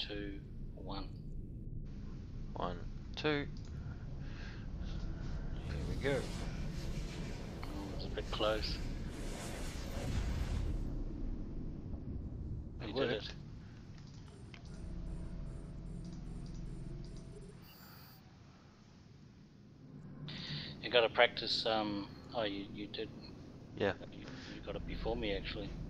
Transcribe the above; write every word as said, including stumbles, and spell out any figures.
two, one. One, two. Here we go. Oh, it's a bit close. It You did worked. it. You got to practice. Um. Oh, you you did. Yeah. You, you got it before me actually.